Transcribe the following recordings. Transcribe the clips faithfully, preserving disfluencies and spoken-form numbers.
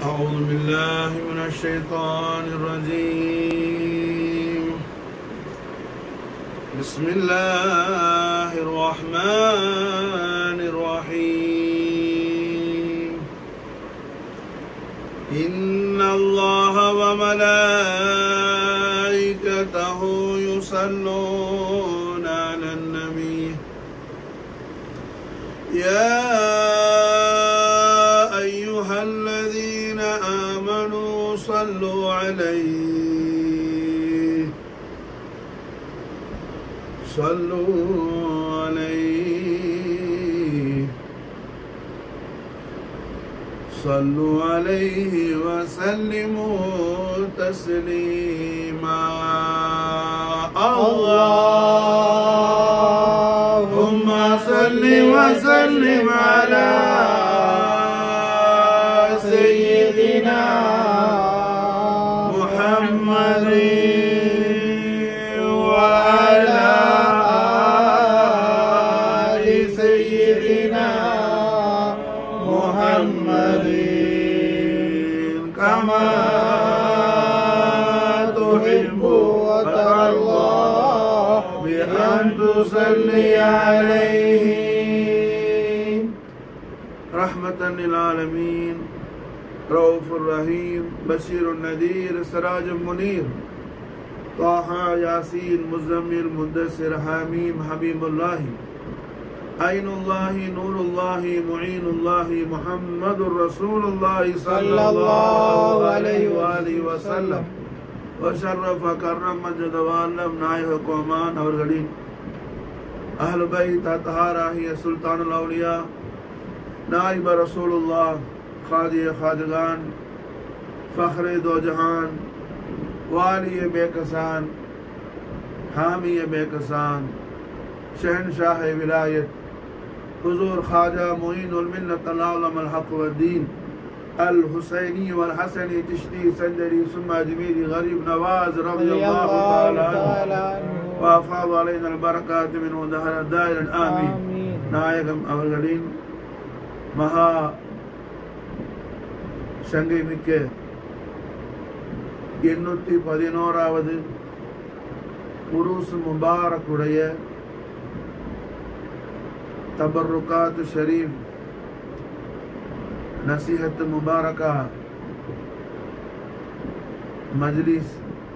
أعوذ بالله من الشيطان الرجيم. بسم الله الرحمن الرحيم. إن الله وملائكته يصلون على النبي يا أيها الذين آمنوا صلوا عليه صلوا عليه صلوا عليه وسلموا تسليما. اللهم صل وسلم على سيدنا محمد وعلى آل سيدنا محمد كما تحب وترضى بأن تصلي عليه رحمة للعالمين رؤوف الرحيم بشير النذير سراج منير طه ياسين مزمل مدثر حميم حبيب الله عين الله نور الله معين الله محمد رسول الله صلى الله عليه وآله وسلم وشرف كرم مجد وعلم نائه قومان அவர்களின் أهل بيت أطهارهي سلطان الأولياء نائب رسول الله خادی خادگان فخر دو جہان والی بے کسان حامی بے کسان شہنشاہ ولایت حضور خواجہ معین الملت العالم الحق والدین الحسینی والحسنی چشتی سندری ثم اجمیری غریب نواز رضی اللہ تعالی عنہ وافاظ علینا البرکات منه دهر دائرا آمین. நாயகம் அவர்களின் மகா சங்கை மிக்க எண்ணூற்றி பதினோராவது உருஸ் முபாரக்குடைய தபர்ருகாத் ஷரீஃப் நசீஹத் முபாரகா மஜ்லிஸ்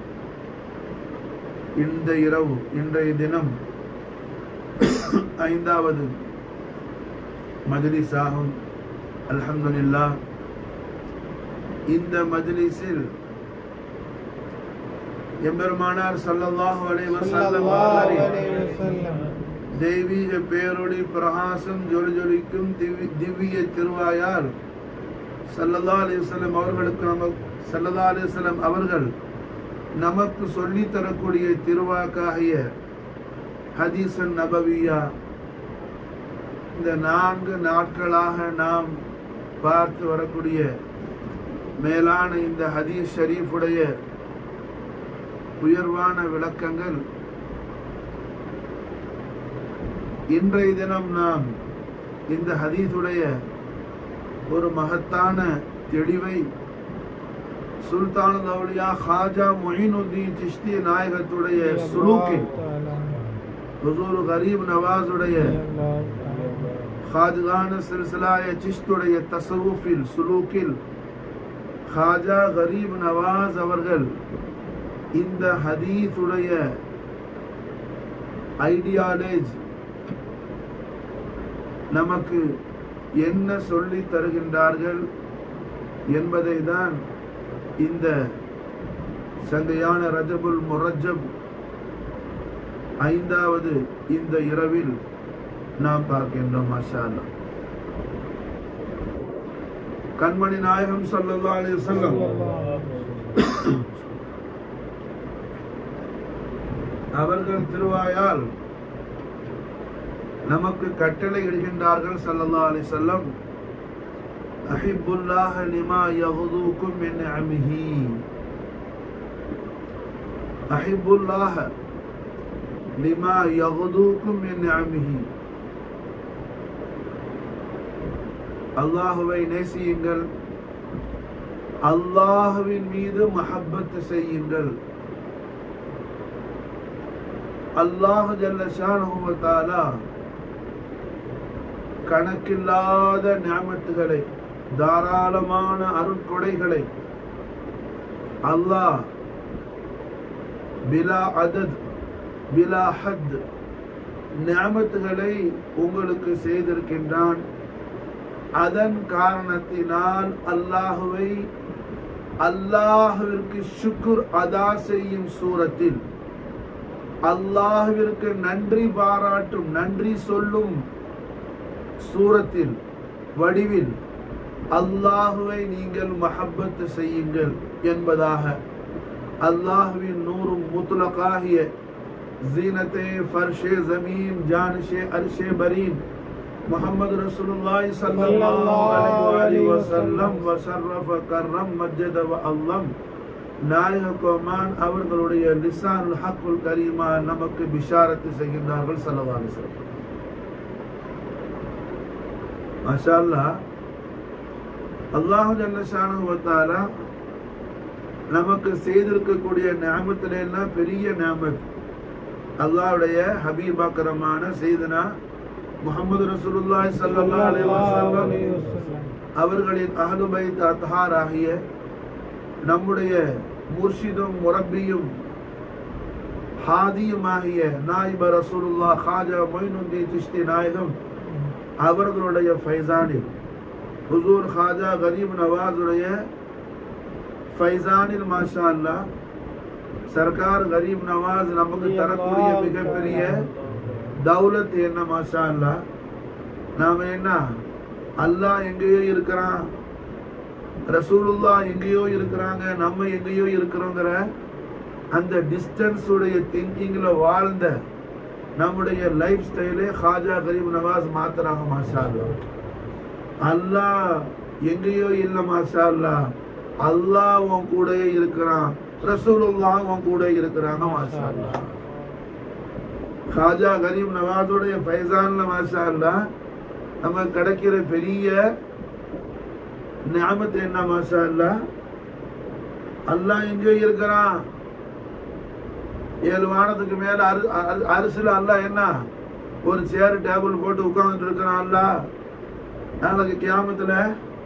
இந்த இரவு இன்றைய தினம் ஐந்தாவது மஜ்லிஸ் ஆகும். அல்ஹம்துலில்லாஹ். இந்த மஜ்லிஸில் எம்பெருமானார் ஸல்லல்லாஹு அலைஹி வஸல்லம் தெய்வீக பேரொளி பிரகாசம் ஜொலிஜொலிக்கும் திவ்ய திருவாயால் ஸல்லல்லாஹு அலைஹி வஸல்லம் அவர்களுக்கு நமக்கு ஸல்லல்லாஹு அலைஹி வஸல்லம் அவர்கள் நமக்கு சொல்லி தரக்கூடிய திருவாக்காகிய ஹதீஸன் நபவியா இந்த நான்கு நாட்களாக நாம் பார்த்து வரக்கூடிய மேலான இந்த ஹதீஸ் ஷரீஃபுடைய உயர்வான விளக்கங்கள் இன்றைய தினம் நாம் இந்த ஹதீஸுடைய ஒரு மகத்தான தெளிவை சுல்தானுல் அவுலியா ஹாஜா முஈனுத்தீன் சிஷ்தி நாயகத்துடைய சுலூக்கில் ஹுசூர் கரீப் நவாஸுடைய खाजगान सिलसिलाए चिश्तुடைய தஸவுஃபில் சுலூக்கில் खाजा गरीब नवाज அவர்கள் இந்த ஹதீஸுடைய ஐடியாலஜி நமக்கு என்ன சொல்லி தருகின்றார்கள் என்பதை தான் இந்த சங்கையான ரஜபுல் முரஜப் ஐந்தாவது இந்த இரவில் நாம் பார்க்கின்றோம். மாஷா அல்லாஹ். கண்மணி நாயகம் ஸல்லல்லாஹு அலைஹி வஸல்லம் அவர்கள் திருவாயால் நமக்கு கட்டளை இடுகின்றார்கள். ஸல்லல்லாஹு அலைஹி வஸல்லம் அஹிப்புல்லாஹ லிமா யகுதுக்கும் மின் நிஅமிஹி அஹிப்புல்லாஹ லிமா யகுதுக்கும் மின் நிஅமிஹி அல்லாஹுவை நேசியுங்கள், அல்லாஹ்வின் மீது மஹப்பத் செய்யுங்கள். அல்லாஹ் ஜல்ல ஷானஹு வ தஆலா கணக்கில்லாத நிஅமத்துகளை, தாராளமான அருட்கொடைகளை அல்லாஹ் பிலா அதத் பிலா ஹத் நிஅமத்துகளை உங்களுக்கு செய்திருக்கின்றான். அதன் காரணத்தினால் அல்லாஹுவை அல்லாஹ்விற்கு ஷுக்ர் அதா செய்யும் சூரத்தில், அல்லாஹ்விற்கு நன்றி பாராட்டும் நன்றி சொல்லும் சூரத்தில் வடிவில் அல்லாஹுவை நீங்கள் மஹப்பத் செய்யுங்கள் என்பதாக அல்லாஹ்வின் நூறும் முத்லகாகிய ज़ीनते फर्शे ज़मीन जानशे अर्शे बरीन मुहम्मद रसूलुल्लाह सल्लल्लाहु अलैहि वसल्लम वशर्रफ करम मज्जद व अल्लम நாயக கோமான் அவர்களுடைய லிசானுல் ஹக்குல் கரீமா நமக்கு பிஷாரத்து செய்கின்றார்கள் ஸல்லல்லாஹு அலைஹி வஸல்லம். மாஷா அல்லாஹ், அல்லாஹ் ஜல்ல ஷானஹு வ தஆலா நமக்கு செய்திருக்கக்கூடிய நிஅமத்திலே எல்லாம் பெரிய நிஅமத் அல்லாஹ்வுடைய ஹபீபாக்கரமான சையதுனா முஹம்மது ரசூலுல்லாஹி ஸல்லல்லாஹு அலைஹி வஸல்லம் அவர்களின் அஹ்லு பைத் அத்ஹார் ஆகிய நம்முடைய முர்ஷிதும் முரப்பியும் ஹாதியுமாகிய நாயிப ரசூலுல்லாஹ் காஜா மொய்னுத்தீன் சிஷ்தி நாயகம் அவர்களுடைய ஃபைசானில், ஹுசூர் காஜா கரீப் நவாஸுடைய ஃபைசானில் மாஷா அல்லாஹ் சர்க்கார் கரீப் நவாஸ் நமக்கு தரக்கூடிய மிகப்பெரிய தௌலத் என்ன மாஷா அல்லாஹ். நாம என்ன அல்லாஹ் எங்கேயோ இருக்கிறான், ரசூலுல்லாஹ் எங்கேயோ இருக்கிறாங்க, நம்ம எங்கேயோ இருக்கிறோங்கிற அந்த டிஸ்டன்ஸ் உடைய திங்கிங்ல வாழ்ந்த நம்முடைய லைஃப் ஸ்டைலே காஜா கரீப் நவாஸ் மாத்துறாங்க மாஷா அல்லாஹ். அல்லாஹ் எங்கேயோ இல்லை மாஷா அல்லாஹ், அல்லாஹ் உன் கூட இருக்கிறான், ரசூலுல்லாஹ் உன் கூட இருக்கிறாங்க மாஷா அல்லாஹ். காஜா கரீப் நவாஸுடைய ஃபைசான்ல மாஷா அல்லாஹ் நமக்கு கிடைக்கிற பெரிய நிஅமத் என்ன மாஷா அல்லாஹ், அல்லாஹ் எங்கேயோ இருக்கிறான். ஏழு வானத்துக்கு மேல அரிசில அல்லாஹ் என்ன ஒரு சேர் டேபிள் போட்டு உட்கார்ந்துட்டு இருக்கிறான். அல்லாஹ் நாளைக்கு கியாமத்துல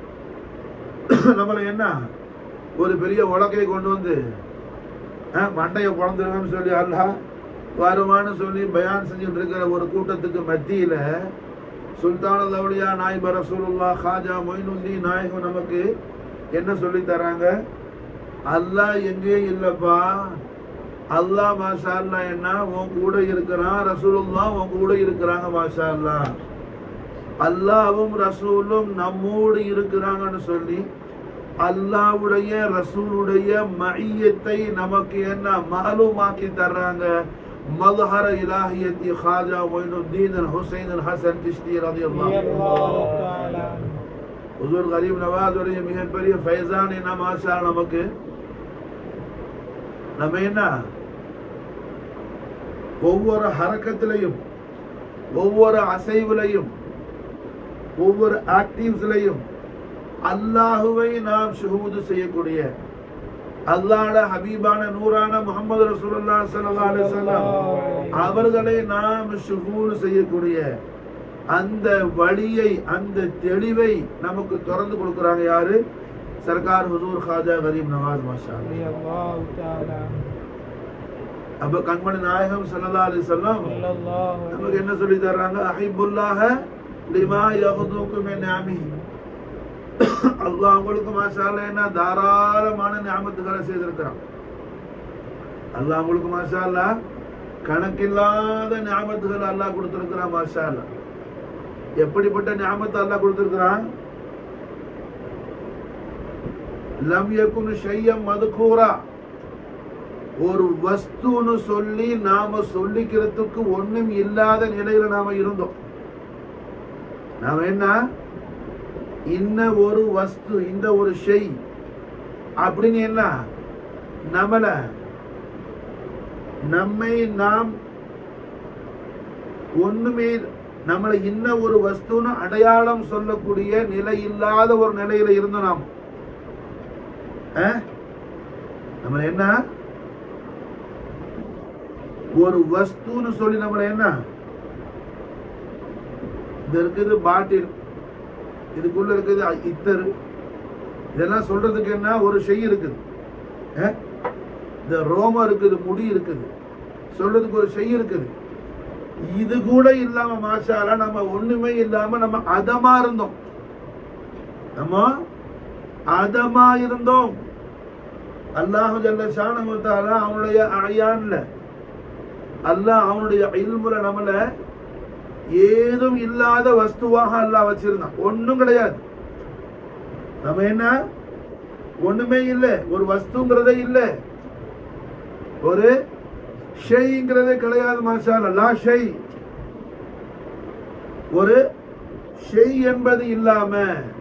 நம்மள என்ன ஒரு பெரிய உலக்கையை கொண்டு வந்து மண்டையை குழந்துருவேன்னு சொல்லி அல்லாஹ் வருவான்னு சொல்லி பயான் செஞ்சுட்டு இருக்கிற ஒரு கூட்டத்துக்கு மத்தியில சுல்தானுல் அவுலியா நாயிப ரசூலுல்லாஹ் காஜா மொய்னுத்தீன் நாயகம் நமக்கு என்ன சொல்லி தராங்க? அல்லாஹ் எங்கே இல்லப்பா, அல்லாஹ் மாஷா அல்லாஹ் என்ன உன் கூட இருக்கிறான், ரசூலுல்லாஹ் உன் கூட இருக்கிறாங்க மாஷா அல்லாஹ். அல்லாஹ்வும் ரசூலும் நம்மோடு இருக்கிறாங்கன்னு சொல்லி அல்லாஹ்வுடைய ரசூலுடைய மஇயத்தை நமக்கு என்ன மாலூமாக்கி தர்றாங்க. மظهر இலாஹியத் காஜா மொய்னுத்தீன் ஹுசைன் ஹசன் சிஷ்தி ரலியல்லாஹு தஆலா ஹுசூர் கரீப் நவாஸுடைய மிகப்பெரிய ஃபைசான் என்ன மாஷா நமக்கு. நம்ம என்ன ஒவ்வொரு ஹரக்கத்திலையும், ஒவ்வொரு அசைவிலையும், ஒவ்வொரு ஆக்டிவ்ஸ்லையும் அல்லாஹுவை நாம் ஷுஹூது செய்யக்கூடிய, அல்லாஹ்வுடைய ஹபீபான நூறான முஹம்மது ரசூலுல்லாஹ் ஸல்லல்லாஹு அலைஹி வஸல்லம் அவர்களை நாம் ஷுஹூது செய்யக்கூடிய அந்த வழியை, அந்த தெளிவை நமக்கு திறந்து கொடுக்கறாங்க யாரு? சர்க்கார் ஹுசூர் காஜா கரீப் நவாஸ் மாஷா அல்லாஹ். அப்ப கண்மணி நாயகம் ஸல்லல்லாஹு அலைஹி வஸல்லம் நமக்கு என்ன சொல்லி தர்றாங்க? அஹிப்புல்லாஹ லிமா யஹதுகு மின் நிஅமிஹி. அல்லாஹ் உங்களுக்கு மாஷா அல்லாஹ் என்ன தாராளமான நிஅமத்துகளை செய்திருக்கிறான். அல்லாஹ் உங்களுக்கு மாஷா அல்லாஹ் கணக்கில்லாத நிஅமத்துகளை அல்லாஹ் கொடுத்திருக்கிறான் மாஷா அல்லாஹ். எப்படிப்பட்ட நிஅமத்தை அல்லாஹ் கொடுத்திருக்கிறான்? லம் யகுன் ஷையம் மذ்கூரா, ஒரு வஸ்துன்னு சொல்லி நாம சொல்லிக்கிறதுக்கு ஒண்ணும் இல்லாத நிலையில நாம இருந்தோம். நாம என்ன இன்ன ஒரு வஸ்து, இந்த ஒரு ஷெய் அப்படின்னு என்ன நம்மள நம்மை நாம் ஒண்ணுமே நம்மளை இன்ன ஒரு வஸ்துன்னு அடையாளம் சொல்லக்கூடிய நிலை இல்லாத ஒரு நிலையில இருந்தோம். நாம் நம்ம என்ன ஒரு வஸ்துன்னு சொல்லி நம்மள என்ன இது இருக்குது பாட்டில், இதுக்குள்ள இருக்குது இத்தர், இதெல்லாம் சொல்றதுக்கு என்ன ஒரு ஷெய் இருக்குது, இந்த ரோமம் இருக்குது, முடி இருக்குது, சொல்றதுக்கு ஒரு ஷெய் இருக்குது. இது கூட இல்லாம மாஷாஅல்லா நம்ம ஒண்ணுமே இல்லாம நம்ம அதமா இருந்தோம், நம்ம அதமா இருந்தோம். அல்லாஹு ஜல்ல ஷானஹு வ தஆலா அவனுடைய அயான்ல அல்லாஹ் அவனுடைய இல்முல நம்மள ஏதும் இல்லாத வஸ்துவாக அல்லாஹ் வச்சிருந்தான். ஒண்ணும் கிடையாது, நம்ம என்ன ஒண்ணுமே இல்லை, ஒரு வஸ்துங்கிறதே இல்லை, ஒரு ஷைங்கிறதே கிடையாது. மாஷா அல்லாஹ் லா ஷை, ஒரு ஷை என்பது இல்லாம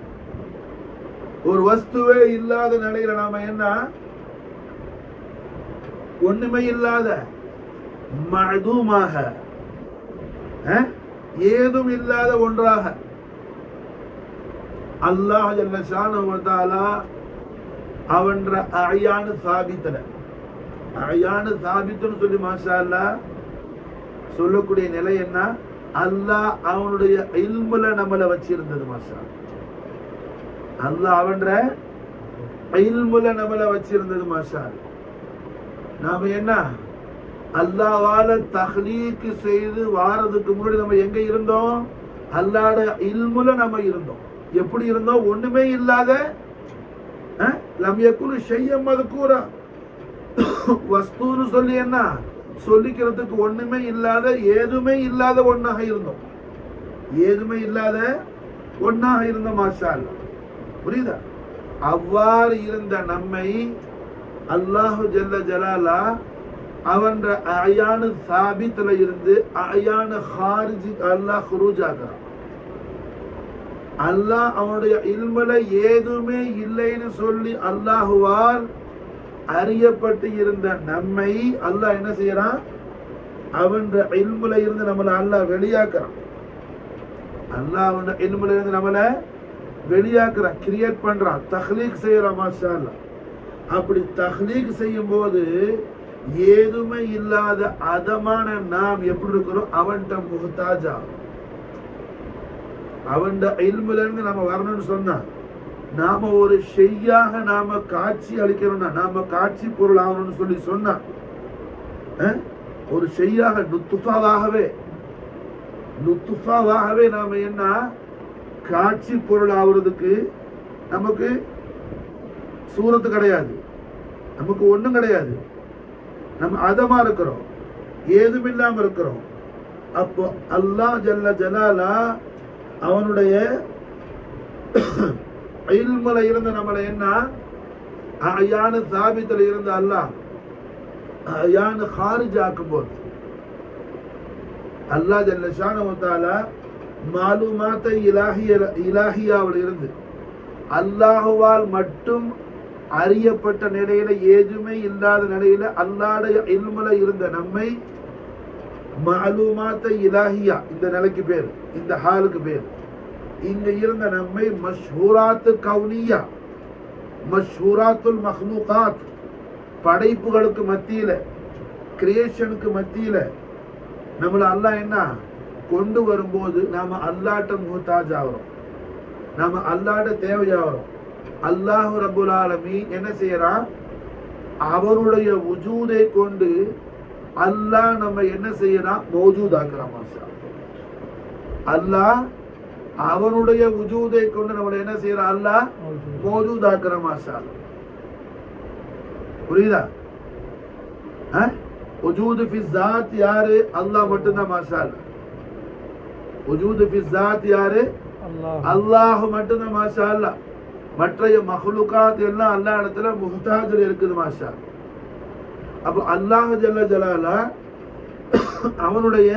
ஒரு வஸ்துவே இல்லாத நிலையில நாம என்ன ஒண்ணுமே இல்லாத மஅதூமாக ஏதும் இல்லாத ஒன்றாக அல்லாஹ் ஜல்ல ஷானஹு வ தஆலா அவன்ற அயானு சாபித்தல அயானு சாபித்துன்னு சொல்லி மாஷா அல்லாஹ் சொல்லக்கூடிய நிலை என்ன, அல்லாஹ் அவனுடைய இல்முல நம்மள வச்சிருந்தது. மாஷா அல்லாஹ் அவன்ற இல்முல நம்மள வச்சிருந்தது. மாஷா நாம என்ன அல்லாஹ்வால தஹ்லீக் செய்து வாரதுக்கு முன்னாடி நம்ம எங்க இருந்தோம், அல்லாஹ்வுடைய இல்முல நம்ம இருந்தோம். எப்படி இருந்தோம், ஒண்ணுமே இல்லாத லம் யகுன் ஷையன் மذ்கூரா, வஸ்துன்னு சொல்லி என்ன சொல்லிக்கிறதுக்கு ஒண்ணுமே இல்லாத ஏதுமே இல்லாத ஒண்ணாக இருந்தோம், ஏதுமே இல்லாத ஒண்ணாக இருந்தோம். மாஷா அல்லாஹ் புரியுதா? அவ்வாறு இருந்த நம்மை அல்லாஹு ஜல்ல ஜலாலா அவன்ற அயானு சாபித்துல இருந்து அயானு ஹாரிஜி அல்லாஹ் குரூஜ் ஆகிறான். அல்லாஹ் அவனுடைய இல்முல ஏதுமே இல்லைன்னு சொல்லி அல்லாஹுவால் அறியப்பட்டு இருந்த நம்மை அல்லாஹ் என்ன செய்யறான், அவன்ற இல்முல இருந்து நம்மள அல்லாஹ் வெளியாக்குறான். அல்லாஹ் அவன இல்முல இருந்து நம்மள வெளியாக்குறான், கிரியேட் பண்றான், தஹ்லீக் செய்யறான். மாஷா அல்லாஹ் அப்படி தஹ்லீக் செய்யும் போது ஏதுமே இல்லாத அதமான நாம் எப்படி இருக்கிறோம், அவன்கிட்ட முஹ்தாஜா, அவன்ட இல்முல இருந்து நம்ம வரணும்னு சொன்னா நாம ஒரு ஷெய்யாக நாம காட்சி அளிக்கணும்னா நாம காட்சி பொருள் ஆகணும்னு சொல்லி சொன்னா ஒரு ஷெய்யாக நுத்துஃபாவாகவே நுத்துஃபாவாகவே நாம என்ன காட்சி பொருள் ஆகுறதுக்கு நமக்கு சூரத்து கிடையாது, நமக்கு ஒண்ணும் கிடையாது, நம்ம அதமா இருக்கிறோம், ஏதும் இல்லாம இருக்கிறோம். அப்போ அல்லாஹ் ஜல்ல ஜலாலா அவனுடைய இல்முல இருந்து நம்மள என்ன அயானு சாபித்துல இருந்து அல்லாஹ் அயானு ஹாரிஜ் ஆக்கும் போது அல்லாஹ் ஜல்ல ஷானஹு வ தஆலா மாலூமாத்தை இலாஹிய இலாஹியாவில் இருந்து அல்லாஹுவால் மட்டும் அறியப்பட்ட நிலையில ஏதுமே இல்லாத நிலையில அல்லாஹ்வுடைய இல்முல இருந்த நம்மை மாலூமாத்தை இலாஹியா இந்த நிலைக்கு பேர், இந்த ஹாலுக்கு பேர். இங்க இருந்த நம்மை மஷ்ஹூராத்து கவுனியா, மஷ்ஹூராத்துல் மஹ்லூகாத், படைப்புகளுக்கு மத்தியில கிரியேஷனுக்கு மத்தியில நம்மள அல்லாஹ் என்ன கொண்டு வரும்போது நாம அல்லாஹ்ட்ட முஹ்தாஜ் ஆகிறோம், நாம அல்லாஹ்ட்ட தேவையாகிறோம். அல்லாஹ் ரப்புல் ஆலமீன் என்ன செய்யறான், அவருடைய வஜூதை கொண்டு அல்லாஹ் நம்ம என்ன செய்யறான், மௌஜூதாக்குறான். மாஷா அல்லாஹ் அவனுடைய வஜூதை கொண்டு நம்மள என்ன செய்யறான், அல்லாஹ் மௌஜூதாக்குறான். மாஷா புரியுதா? வஜூது ஃபி ஸாத் யாரு, அல்லாஹ் மட்டும்தான். மாஷா வஜூது ஃபி ஸாத் யாரு, அல்லாஹ் மட்டும்தான். மாஷா அல்லாஹ் மற்றைய மஹ்லூகாத் எல்லாம் அல்லாஹ் இடத்துல முஹ்தாஜில் இருக்குது. மாஷா அப்ப அல்லாஹ் ஜல்ல ஜலாலா அவனுடைய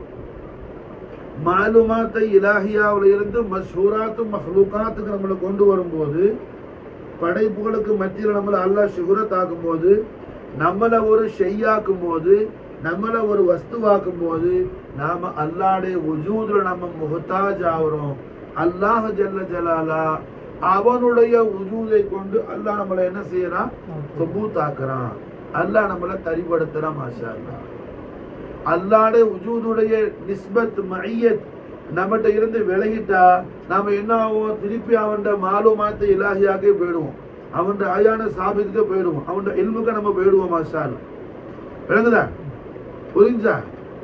மாலுமாத்தை இலாஹியாவில் இருந்து மஷ்ஹூராத்து மஹ்லூகாத்துக்கு நம்மளை கொண்டு வரும்போது, படைப்புகளுக்கு மத்தியில் நம்மளை அல்லாஹ் ஷுஹரத் ஆக்கும் போது, நம்மளை ஒரு ஷெய்யாக்கும் போது, நம்மளை ஒரு வஸ்துவாக்கும் போது நாம அல்லாஹ்வுடைய வஜூதுல நம்ம முஹ்தாஜ் ஆகிறோம். அல்லாஹ் ஜல்ல ஜலாலா அவனுடைய உஜூதை கொண்டு அல்லாஹ் நம்மளை என்ன செய்யறான்? சுபூத்தாக்குறான். அல்லாஹ் நம்மளை தரிபடுத்துறான். மாஷா அல்லாஹ். அல்லாஹ்வுடைய உஜூதுடைய நிஸ்பத் மஅய்யத் நம்மகிட்ட இருந்து விலகிட்டா நாம என்ன ஆகும்? திருப்பி அவன் மாலூமாத்தை இலாஹியாக்கே போயிடுவோம், அவன் ஆயான சாபித்துக்கு போயிடுவோம், அவன் இல்முக்கு நம்ம போயிடுவோம். மாஷா அல்லாஹ். விளங்குதா? புரிஞ்சா?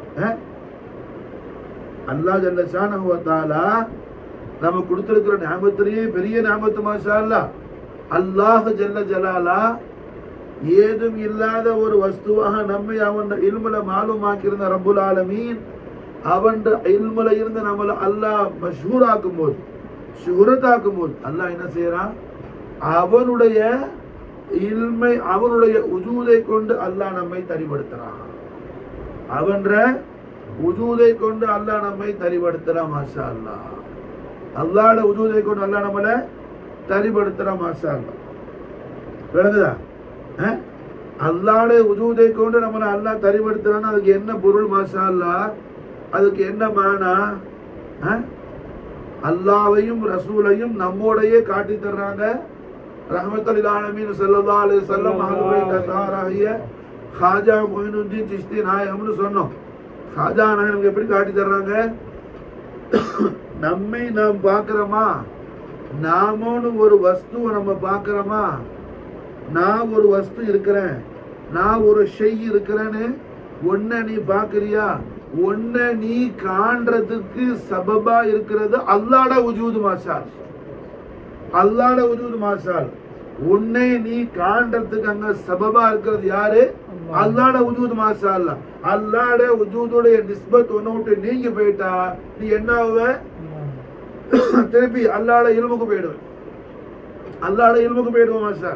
அல்லாஹ் ஜல்ல ஷானஹு வ தஆலா நம்ம கொடுத்திருக்கிற நியாமத்திலேயே பெரிய நியாமத்து. மாஷா அல்லாஹ். அல்லாஹ் ஜல்ல ஜலாலா ஏதும் இல்லாத ஒரு வஸ்துவாக நம்மை அவன் இல்முல மாலூமாக்கியிருந்த ரப்புல் ஆலமீன் அவன் இல்முல இருந்து நம்மள அல்லாஹ் மஷ்ஹூர் ஆக்கும் போது, ஷுஹரத்தாக்கும் போது அல்லாஹ் என்ன செய்யறான்? அவனுடைய இல்மை அவனுடைய உஜூதை கொண்டு அல்லாஹ் நம்மை தரிபடுத்துறான். அவன்ற உஜூதை கொண்டு அல்லாஹ் நம்மை தரிபடுத்துறான். மாஷா அல்லாஹ். அல்லாஹ்வோட உஜூதை கொண்டு அல்லாஹ் நம்மளை தரிபடுத்துறான். மாஷா அல்லாஹ். விளங்குதா? அல்லாஹ்வோட உஜூதை கொண்டு நம்மளை அல்லாஹ் தரிபடுத்துறான்னு அதுக்கு என்ன பொருள்? மாஷா அல்லாஹ். அதுக்கு என்ன மானா? அல்லாஹ்வையும் ரசூலையும் நம்மோடையே காட்டி தர்றாங்க. ரஹ்மத்துல் லில் ஆலமீன் ஸல்லல்லாஹு அலைஹி வஸல்லம் அஹ்லுல் தஹாராஹிய खाजा मोइनुद्दीन चिश्ती நாயகம்னு சொன்னோம். खाजा நாயகம் எப்படி காட்டி தர்றாங்க? நம்மை நாம் பார்க்கிறோமா? நாமோன்னு ஒரு வஸ்துவை நம்ம பார்க்கிறோமா? நான் ஒரு வஸ்து இருக்கிறேன், நான் ஒரு ஷை இருக்கிறேன்னு ஒன்ன நீ பார்க்கறியா? ஒன்ன நீ காண்றதுக்கு சபபா இருக்கிறது அல்லாஹ்வோட வஜூத். மாஷா அல்லாஹ்வோட வஜூத். மாஷா உன்னை நீ காண்றதுக்கு அங்க சபபா இருக்கிறது யாரு? அல்லாஹ்வோட வஜூத். மாஷா அல்லாஹ். அல்லாஹ்வோட வஜூதோட நிஸ்பத் ஒண்ணு விட்டு நீங்க போயிட்டா நீ என்ன ஆவ? திருப்பி அல்லாஹ்வோட இல்முக்கு போயிடுவ. அல்லாஹ்வோட இல்முக்கு போயிடுவ. மாஷா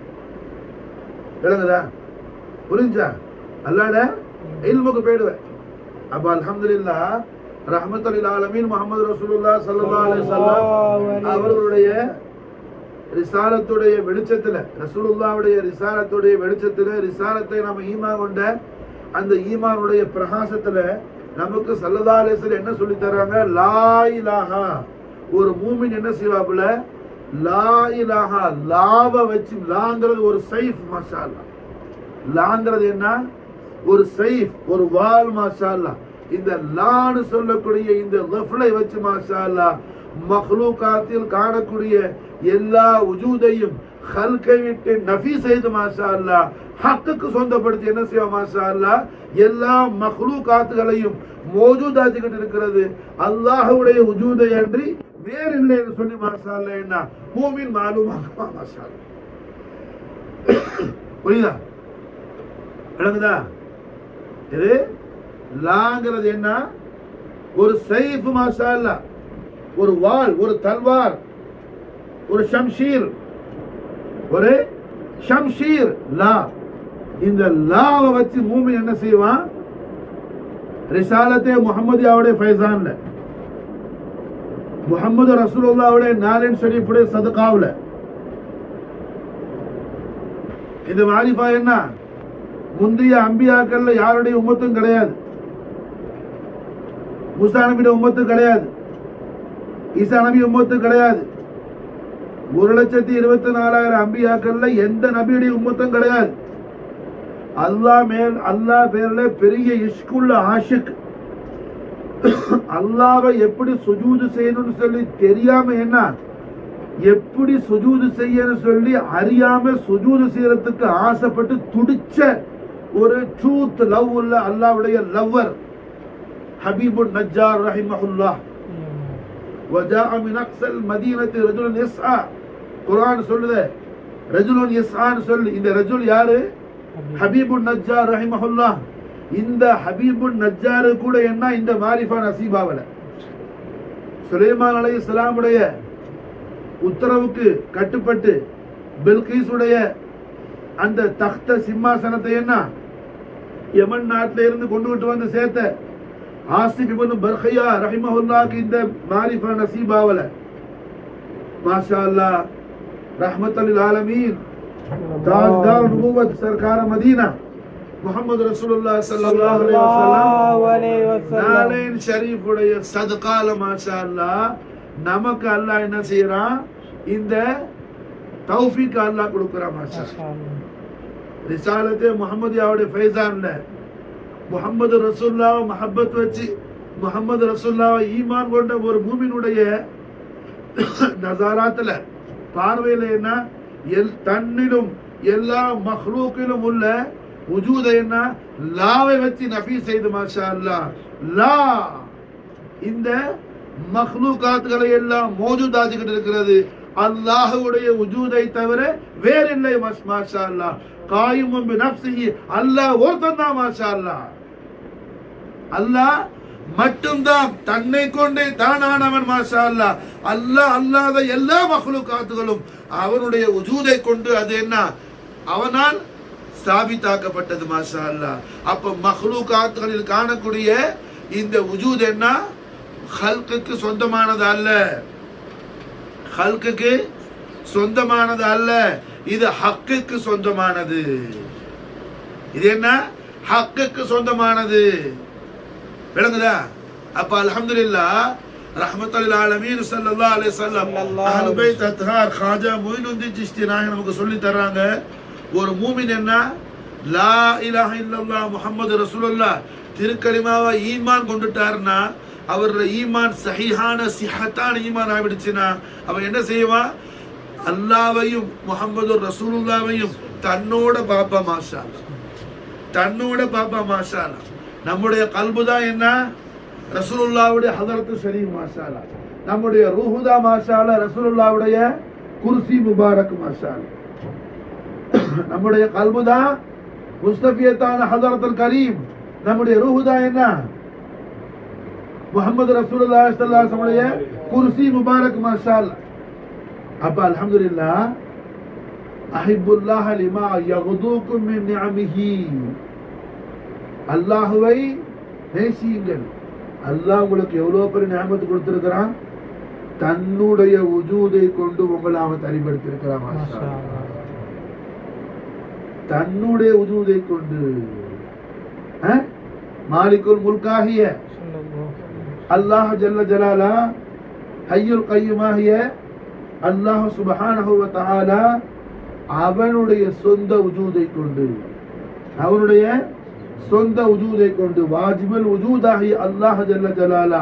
விளங்குதா? புரிஞ்சா? அல்லாஹ்வோட இல்முக்கு போயிடுவ. அப்ப அல்ஹம்துலில்லாஹ் ரஹ்மத்துல் லில் ஆலமீன் முஹம்மது ரசூலுல்லாஹ் ஸல்லல்லாஹு அலைஹி வஸல்லம் அவர்களுடைய ரிசாலத்துடைய வெளிச்சத்துல, ரசூலுல்லாஹ்வுடைய ரிசாலத்துடைய வெளிச்சத்துல, ரிசாலத்தை நம்ம ஈமான் கொண்ட அந்த ஈமானுடைய பிரகாசத்துல நமக்கு ஸல்லல்லாஹு அலைஹி வஸல்லம் என்ன சொல்லி தராங்க? லா இலாஹா. ஒரு மூமின் என்ன செய்வாப்புல? லா இலாஹா. லாவ வச்சு, லாங்கிறது ஒரு சைஃப். மாஷா அல்லாஹ். லாங்கிறது என்ன? ஒரு சைஃப், ஒரு வால். மாஷா அல்லாஹ். இந்த லான்னு சொல்லக்கூடிய இந்த லஃப்லை வச்சு மாஷா அல்லாஹ் மக்லூகாத்தில் காணக்கூடிய எல்லா உஜூதையும் ஹல்கை விட்டு நஃபி செய்து மாஷா அல்லாஹ் ஹக்குக்கு சொந்தப்படுத்தி என்ன செய்வோம்? மாஷா அல்லாஹ் எல்லா மக்லூகாத்துகளையும் மௌஜூதாத்துக்கிட்டு இருக்கிறது அல்லாஹ்வுடைய உஜூதை அன்றி வேறு இல்லை என்று சொல்லி மாஷா அல்லாஹ் என்ன மூமின் மாலூமாக்குமா. மாஷா அல்லாஹ். புரியுதா? விளங்குதா? இது லாங்கிறது என்ன? ஒரு சைஃப். மாஷா அல்லாஹ். ஒரு வாள், ஒரு தல்வார், ஒரு ஷம்ஷீர், ஒரு ஷம்ஷீர். லா. இந்த லாவை வச்சு மூமின் என்ன செய்வான்? ரிசாலத்தே முஹம்மதியாவுடைய ஃபைசான்ல, முஹம்மது ரசூலுல்லாஹ்வுடைய நாரின் ஷரீஃபுடைய சதகாவுல இந்த மாரிஃபா என்ன? முந்தைய அம்பியாக்கள்ல யாருடைய உம்மத்தும் கிடையாது. மூசா நபியுடைய உம்மத்து கிடையாது, ஈசா நபி உம்மத்து கிடையாது. ஒரு லட்சத்தி இருபத்தி நாலாயிரம் அம்பியாக்கள்ல எந்த நபியுடைய உம்மத்தும் கிடையாது. அல்லாஹ் மேல் அல்லாஹ் பேர்ல பெரிய இஷ்குள்ள ஆஷிக். அல்லாஹ்வை எப்படி சுஜூது செய்யணும்னு சொல்லி தெரியாம என்ன எப்படி சுஜூது செய்யணும்னு சொல்லி அறியாம சுஜூது செய்யறதுக்கு ஆசைப்பட்டு துடிச்ச ஒரு ட்ரூத் லவ் உள்ள அல்லாஹ்வுடைய லவ்வர் ஹபீபுன் நஜ்ஜார் ரஹிமஹுல்லாஹ். وجاء من اقصى المدينه رجل يسعى. குர்ஆன் சொல்லுது ரஜுலுன் யஸ்ஆன்னு சொல்லி. இந்த ரஜுல் யாரு? ஹபீபுன் நஜ்ஜார் ரஹிமஹுல்லாஹ். இந்த ஹபீபுன் நஜ்ஜார் கூட என்ன இந்த மாரிஃபா நசீபாவல. சுலைமான் அலைஹிஸ்ஸலாம் உடைய உத்தரவுக்கு கட்டுப்பட்டு பில்கீஸுடைய அந்த தக்த சிம்மாசனத்தை என்ன யமன் நாட்டில இருந்து கொண்டு வந்து சேர்த்த ஆசிப் இப்னு பர்கியா ரஹிமஹுல்லாஹ் இந்த மாரிஃபா நசீபாவல. மாஷா அல்லாஹ். ரஹ்மத்துல் லில் ஆலமீன் தாஜ்தார் நபுவத் சர்க்கார் மதீனா முஹம்மது ரசூலுல்லாஹ் ஸல்லல்லாஹு அலைஹி வஸல்லம் நாலைன் ஷரீஃபுடைய சதகால மாஷா அல்லாஹ் நமக்கு அல்லாஹ் என்ன செய்யறான்? இந்த தௌஃபீக் அல்லாஹ் கொடுக்குறான் மாஷா அல்லாஹ். ரிசாலத்தே முஹம்மதியாவுடைய ஃபைசான்ல முஹம்மது ரசூலுல்லாஹ் மஹப்பத் வச்சு முஹம்மது ரசூலுல்லாஹ் ஈமான் கொண்ட ஒரு மூமினுடைய நஸாராத்துல பார்வையில என்ன எல் தன்னிலும் எல்லா மஹ்லூக்கிலும் உள்ள வஜூத என்ன லாவை வச்சு நஃபி செய்து மாஷா அல்லாஹ். லா இந்த மஹ்லூகாத்துகளை எல்லாம் மௌஜூதாகிட்டு இருக்கிறது அல்லாஹ்வுடைய வஜூதை தவிர வேற இல்லை மாஷா அல்லாஹ். காயிமும் பினஃப்ஸிஹி அல்லாஹ் ஒருத்தன் தான் மாஷா அல்லாஹ். அல்லாஹ் மட்டும்தான் தன்னை கொண்டே தானானவன் மாஷா அல்லாஹ். அல்லாஹ் அல்லாத எல்லா மஹ்லூகாத்துகளும் அவனுடைய வஜூதை கொண்டு அது என்ன அவனால் சாபித்தாக்கப்பட்டது மாஷா அல்லாஹ். அப்ப மஹ்லூகாத்துகளில் காணக்கூடிய இந்த வஜூத் என்ன ஹல்குக்கு சொந்தமானது அல்ல, ஹல்குக்கு சொந்தமானது அல்ல, இது ஹக்குக்கு சொந்தமானது. இது என்ன ஹக்குக்கு சொந்தமானது. விளங்குதா? அப்ப அல்ஹம்துலில்லாஹ் ரஹ்மத்துல் ஆலமீன் ஸல்லல்லாஹு அலைஹி வஸல்லம் அஹ்லு பைத் அத்ஹார் காஜா மொயினுddin சிஷ்தி நாயகம் நமக்கு சொல்லி தர்றாங்க. ஒரு மூமின் என்ன லா இலாஹ இல்லல்லாஹ் முஹம்மது ரசூலுல்லாஹ் திருக்கலிமாவை ஈமான் கொண்டுட்டாருன்னா அவரோட ஈமான் சஹீஹான சிஹத்தான ஈமான் ஆயிடுச்சுன்னா அவன் என்ன செய்வான்? அல்லாஹ்வையும் முஹம்மது ரசூலுல்லாஹ்வையும் தன்னோட பாப்பா மாஷா அல்லாஹ், தன்னோட பாப்பா மாஷா அல்லாஹ். நம்முடைய கல்பு தான் என்ன ரசூலுல்லாஹ்வுடைய ஹதரத்து ஷரீஃப் மாஷா அல்லாஹ். நம்முடைய ரூஹுதா மாஷா அல்லாஹ் ரசூலுல்லாஹ்வுடைய குர்சி முபாரக் மாஷா அல்லாஹ். நம்முடைய கல்பு தான் முஸ்தபியத்தான ஹதரத்துல் கரீம். நம்முடைய ரூஹுதா என்ன முஹம்மது ரசூலுல்லாஹி ஸல்லல்லாஹு அலைஹி வஸல்லம் குர்சி முபாரக் மாஷா அல்லாஹ். அப்ப அல்ஹம்துலில்லாஹ் அஹிப்புல்லாஹ லிமா யகுதுக்கும் மின் நிஅமிஹி. அல்லாஹ்வை நேசியுங்கள். அல்லாஹ் உங்களுக்கு எவ்வளவு பெரிய நிஅமத் கொடுத்திருக்கிறான். தன்னுடைய வஜூதை கொண்டு உங்களை அவன் தரிபடுத்தியிருக்கிறான் மாஷா அல்லாஹ். தன்னுடைய வஜூதை கொண்டு மாலிகுல் முல்காகிய அல்லாஹ் ஜல்ல ஜலாலா ஹய்யுல் கய்யூமாகிய அல்லாஹ் சுப்ஹானஹு வ தஆலா அவனுடைய சொந்த வஜூதை கொண்டு அவனுடைய சொந்த வஜூதை கொண்டு வாஜிபுல் வஜூதாகிய அல்லாஹ் ஜல்ல ஜலாலா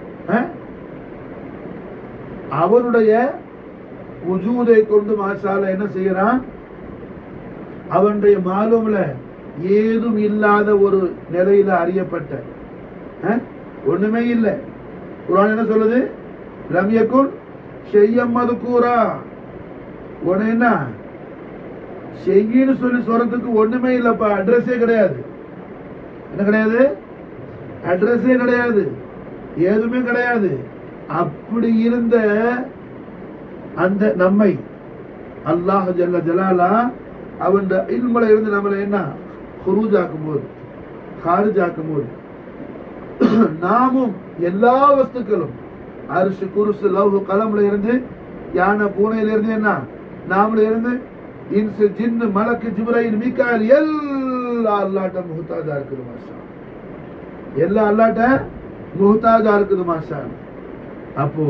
அவனுடைய வஜூதை கொண்டு மாஷா அல்லாஹ் என்ன செய்யறான்? அவனுடைய மாலூம்ல ஏதும் இல்லாத ஒரு நிலையில அறியப்பட்ட ஒண்ணுமே இல்லை. குர்ஆன் என்ன சொல்லுது? லம் யகுன் ஷையம் மذ்கூரா. உன என்ன ஷையின்னு சொல்லி சொல்றதுக்கு ஒண்ணுமே இல்லப்பா. அட்ரஸே கிடையாது. என்ன கிடையாது? அட்ரஸே கிடையாது, ஏதுமே கிடையாது. அப்படி இருந்த அந்த நம்மை அல்லாஹ் ஜல்ல ஜலாலா அவன் இல்முல இருந்து நம்மளை என்ன குரூஜ் ஆக்கும் போது காரிஜ் ஆக்கும் போது நாமும் எல்லா வஸ்துக்களும் அரிசி குருசு லவ் கலம்ல இருந்து யானை பூனையில இருந்து என்ன நாமல இருந்து இன்சு ஜின்னு மலக்கு ஜிப்ராயில் மீகாயில் எல்லா அல்லாஹ்ட்ட முஹ்தாஜா இருக்குது மாஷா. எல்லா அல்லாஹ்ட்ட முஹ்தாஜா இருக்குது மாஷா. அப்போ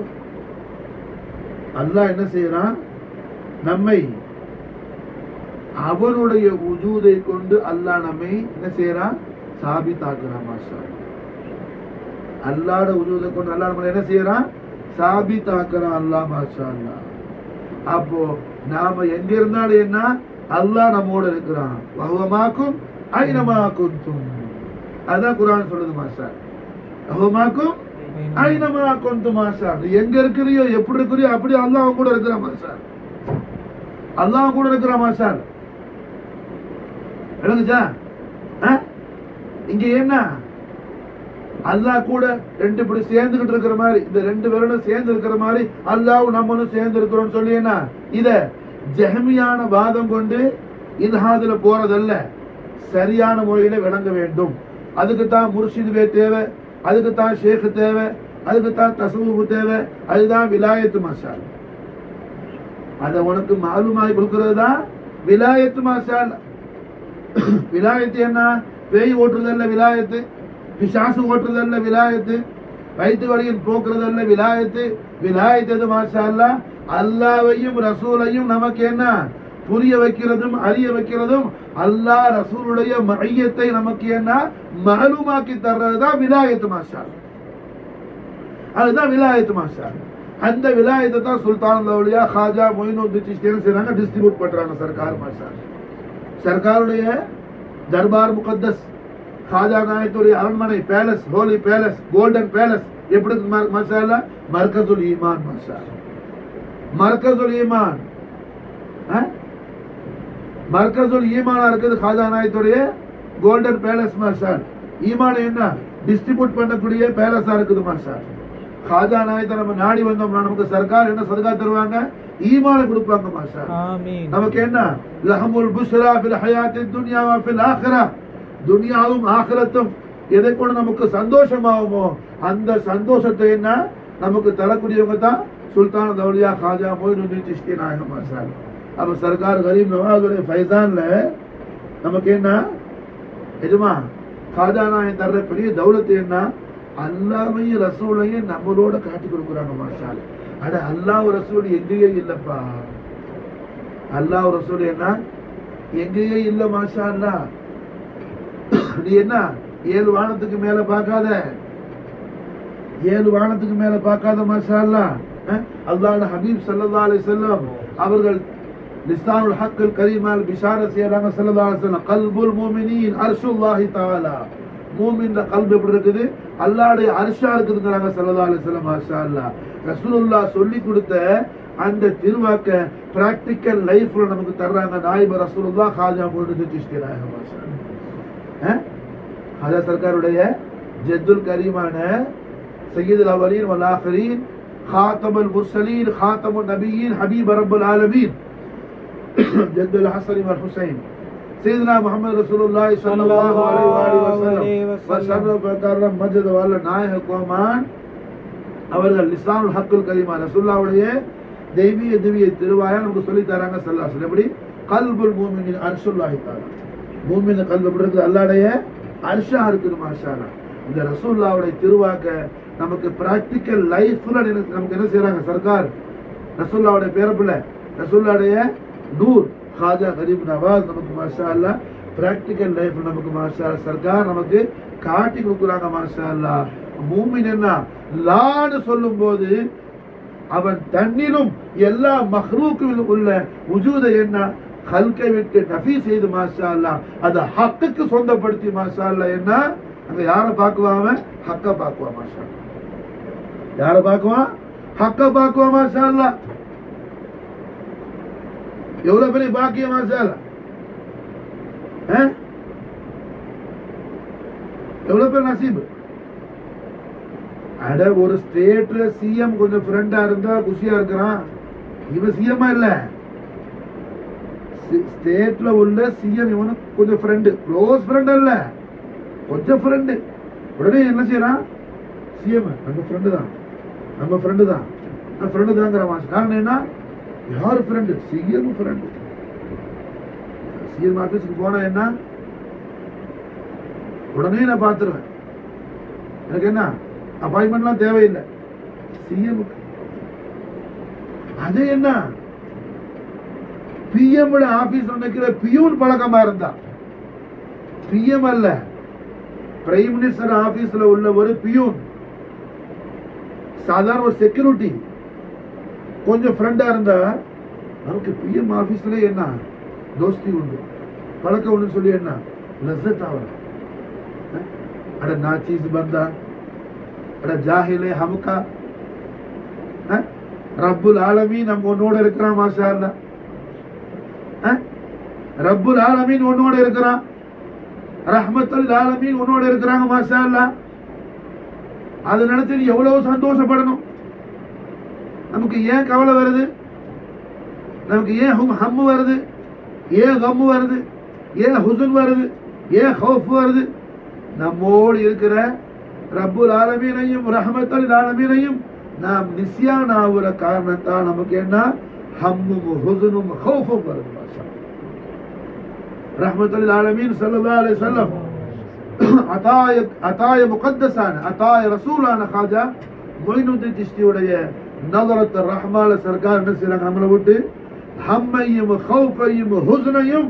அல்லாஹ் என்ன செய்யறான்? நம்மை அவனுடைய வஜூதை கொண்டு அல்லாஹ் நம்மை என்ன செய்யறான்? சாபித்தாக்குறான் மாஷா. அல்லாஹ்வுடைய வஜூதை கொண்டு அல்லாஹ் நம்மை என்ன செய்யறான்? சாபித்தாக்குறான் அல்லாஹ் மாஷா அல்லாஹ். அப்போ நாம எங்க இருந்தாலும் என்ன அல்லாஹ் நம்மோட இருக்கிறான். வஹுவ மாக்கும் ஐனமா குன்தும். அதான் குர்ஆன் சொல்லுது மாஷா. வஹுவ மாக்கும் ஐனமா குன்தும் மாஷா. எங்க இருக்கிறியோ எப்படி இருக்கிறியோ அப்படி அல்லாஹ் கூட இருக்கிறான் மாஷா. அல்லாஹ் கூட இருக்கிறான் மாஷா. விளங்குச்சா? இங்க என்ன அல்லாஹ் கூட ரெண்டு இப்படி சேர்ந்துகிட்டு இருக்கிற மாதிரி, இந்த ரெண்டு பேரும் சேர்ந்து இருக்கிற மாதிரி அல்லாஹ் நம்மளும் சேர்ந்து இருக்கிறோம் சொல்லி என்ன இத ஜஹ்மியான வாதம் கொண்டு இல்ஹாதுல போறதல்ல, சரியான முறையில விளங்க வேண்டும். அதுக்கு தான் முர்ஷிதுவே தேவை, அதுக்கு தான் ஷேக் தேவை, அதுக்கு தான் தஸவ்வுஃப் தேவை, அதுதான் விலாயத்து மாஷா. அத உனக்கு மாலுமாய் கொடுக்கிறது தான் விலாயத்து மாஷா. விலாயத்து என்ன? பேய் ஓட்டுறதல்ல விலாயத்து, பிசாசு ஓட்டுறதல்ல விலாயத்து, வயிற்று வலியின் போக்குறது அல்ல விலாயத்து. விலாயத்து மாஷா அல்லாஹ் அல்லாஹ்வையும் ரசூலையும் நமக்கு என்ன புரிய வைக்கிறதும் அறிய வைக்கிறதும் அல்லாஹ் ரசூலுடைய மஹியத்தை நமக்கு என்ன மாலூமாக்கி தர்றதுதான் விலாயத்து மாஷா அல்லாஹ். அதுதான் விலாயத்து மாஷா அல்லாஹ். அந்த விலாயத்தை தான் சுல்தான் அவுலியா காஜா மொயினுddin சிஸ்தி செய்றாங்க, டிஸ்ட்ரிபியூட் பண்றாங்க சர்க்கார் மாஷா அல்லாஹ். சர்க்காருடைய தர்பார் முகத்தஸ் காஜா நாயத்துடைய அரண்மனை palace, holy palace, golden palace எப்படி மாஷா அல்லாஹ் மர்கசுல் ஈமான் மாஷா அல்லாஹ். மர்கசுல் ஈமான் மர்கசுல் ஈமானா இருக்குது காஜா நாயத்துடைய கோல்டன் பேலஸ் மாஷா அல்லாஹ். ஈமான் என்ன டிஸ்ட்ரிபியூட் பண்ணக்கூடிய பேலஸா இருக்குது மாஷா அல்லாஹ். காஜா நாயத்தை நம்ம நாடி வந்தோம்னா நமக்கு சர்க்கார் என்ன சதகா தருவாங்க, ஈமான கொடுப்பாங்க மாஷா அல்லாஹ். ஆமீன். நமக்கு என்ன லஹமுல் புஷ்ரா ஃபில் ஹயாத்தித் துன்யா வ ஃபில் ஆখিরাহ, துன்யாவும் ஆখিরাத்தும் எதை கொண்டு நமக்கு சந்தோஷமாகுமோ அந்த சந்தோஷத்தை என்ன நமக்கு தரக்கூடியவங்க தான் சுல்தான் அவுலியா காஜா மொயினுddin சிஸ்தி நாயகம் மாஷா அல்லாஹ். அப்ப சர்க்கார் கரீம் நவாஸுடைய ஃபைசான்ல நமக்கு என்ன எஜமா காஜா நாயகம் தர்ற பெரிய தௌலத்து என்ன அல்லாஹ்வையும் ரசூலையும் நம்மளோட காட்டி கொடுக்குறாங்க மாஷா அல்லாஹ். அட அல்லாஹ் ரசூல் எங்கேயே இல்லப்பா, அல்லாஹ் ரசூல் என்ன எங்கேயே இல்ல மாஷா அல்லாஹ். நீ என்ன ஏழு வானத்துக்கு மேல பார்க்காத, ஏழு வானத்துக்கு மேல பார்க்காத மாஷா அல்லாஹ். அல்லாஹ்வுடைய ஹபீப் ஸல்லல்லாஹு அலைஹி வஸல்லம் அவர்கள் லிசானுல் ஹக்கில் கரீமால் பிஷாரத் செய்றாங்க ஸல்லல்லாஹு அலைஹி வஸல்லம், கல்புல் முஃமினீன் அர்ஷுல்லாஹி தஆலா, மூமின்ட கல்பு எப்படி இருக்குது அல்லாஹ்வுடைய அர்ஷா இருக்குதுங்கறாங்க ஸல்லல்லாஹு அலைஹி வஸல்லம் மாஷா அல்லாஹ். ரசூலுல்லாஹ் சொல்லி கொடுத்த அந்த திருவாக்க பிராக்டிகல் லைஃப்ல நமக்கு தர்றாங்க நாயிப் ரசூலுல்லாஹ் காஜா மொயினுddin சிஸ்தி நாயகம் மாஷா அல்லாஹ். காஜா சர்க்காருடைய ஜத்துல் கரீமான சய்யிதுல் அவ்வலீன் வல் ஆகிரீன் खातमुल मुरसलीन खातमुन नबिय्यीन हबीब रब्बुल आलमीन जद्दुल हसन वल हुसैन सैयदना मोहम्मद रसूलुल्लाह सल्लल्लाहु अलैहि वसल्लम वकरम मजद वाला नायक கோமான் அவர்கள் லிசானுல் ஹக்குல் கரீமா ரசூலுல்லாஹ்வுடைய தெய்வீக திவ்ய திருவாயை நமக்கு சொல்லி தராங்க ஸல்லல்லாஹு அலைஹி வஸல்லம். எப்படி கல்புல் முஃமினின் அர்ஷுல்லாஹி தஆலா, முஃமின் கல்பு எப்படி இருக்குது அல்லாஹ்வுடைய அர்ஷா இருக்குது மாஷா அல்லாஹ். இந்த ரசூலுல்லாஹ்வுடைய திருவாக்க நமக்கு பிராக்டிகல் லைஃப்ல நமக்கு என்ன செய்யறாங்க சர்க்கார் ரசூலுல்லாஹ்வுடைய பேரப்பிள்ளை ரசூலுல்லாஹ்வுடைய நூர் காஜா கரீம் நவாஸ் நமக்கு மாஷா அல்லாஹ் பிராக்டிகல் லைஃப் நமக்கு மாஷா அல்லாஹ் சர்க்கார் நமக்கு காட்டி கொடுக்குறாங்க மாஷா அல்லாஹ். மூமின் என்ன லான்னு சொல்லும் போது அவன் தன்னிலும் எல்லா மஹ்லூக்கிலும் உள்ள உஜூதை என்ன ஹல்கை விட்டு நஃபி செய்து மாஷா அல்லாஹ் அதை ஹக்குக்கு சொந்தப்படுத்தி மாஷா அல்லாஹ் என்ன அங்க யாரை பார்க்குவான் ஹக்க பார்க்குவான் மாஷா அல்லாஹ். யாரை பார்க்குவான் ஹக்க பார்க்குவான் மாஷா அல்லாஹ். எவ்வளவு பெரிய பாக்கியம் மாஷா அல்லாஹ், எவ்வளவு பேர் நசீப். அட ஒரு ஸ்டேட்ல சிஎம் கொஞ்சம் ஃப்ரெண்டா இருந்தா குஷியா இருக்கிறான், இவன் சிஎம்மா இல்ல ஸ்டேட்ல உள்ள சிஎம் இவனுக்கு கொஞ்சம் ஃப்ரெண்டு, க்ளோஸ் ஃப்ரெண்ட் அல்ல கொஞ்சம் ஃப்ரெண்டு. உடனே என்ன செய்யறான் சிஎம் நம்ம ஃப்ரெண்டு தான் நம்ம ஃப்ரெண்டு தான் ஃப்ரெண்டு தாங்கிற மாசம். காரணம் என்ன யார் ஃப்ரெண்டு சிஎம் ஃப்ரெண்டு. சிஎம் ஆபீஸ்க்கு போனா என்ன உடனே நான் பார்த்துருவேன், எனக்கு என்ன அப்பாயின்மெண்ட்லாம் தேவையில்லை சிஎம். அது என்ன பிஎம் ஆபீஸ் நினைக்கிற பியூன் பழக்கமா இருந்தா, பிஎம் அல்ல பிரைம் மினிஸ்டர் ஆபீஸ்ல உள்ள ஒரு பியூன் சாதாரண ஒரு செக்யூரிட்டி கொஞ்சம் ஃப்ரெண்டா இருந்தா நமக்கு பிஎம் ஆபீஸ்ல என்ன தோஸ்தி உண்டு பழக்கம் உண்டு சொல்லி என்ன லஸ்ஸத் ஆகும். அட நாச்சீஸ் பந்தா அட ஜாஹிலே ஹம்கா ரப்புல் ஆலமீன் நம்ம உன்னோட இருக்கிறான் மாஷா அல்லாஹ். ரப்புல் ஆலமீன் உன்னோட இருக்கிறான், ரஹ்மத்துல் ஆலமீன் உன்னோட இருக்கிறாங்க மாஷா அல்லாஹ். அது நினைச்சு நீ எவ்வளவு சந்தோஷப்படணும். நமக்கு ஏன் கவலை வருது, நமக்கு ஏன் ஹம்மு வருது, ஏன் கம்மு வருது, ஏன் ஹுசுன் வருது, ஏன் ஹவுஃப் வருது? நம்மோடு இருக்கிற ரப்புல் ஆலமீனையும் ரஹ்மத்துல் ஆலமீனையும் நாம் நிஸ்யான் ஆகுற காரணத்தால் நமக்கு என்ன ஹம்மும் ஹுசுனும் ஹவுஃபும் வருது மாஷா அல்லாஹ். ரஹ்மத்துல் ஆலமீன் ஸல்லல்லாஹு அலைஹி வஸல்லம் அதாய அதாய முகத்தஸான அதாய ரசூலான ஹாஜா மொய்னுத்தீன் சிஷ்தியுடைய நதரத் ரஹ்மால சர்க்கார் என்ன செய்றாங்க நம்மளை விட்டு ஹம்மையும் ஹௌஃபையும் ஹுஸ்னையும்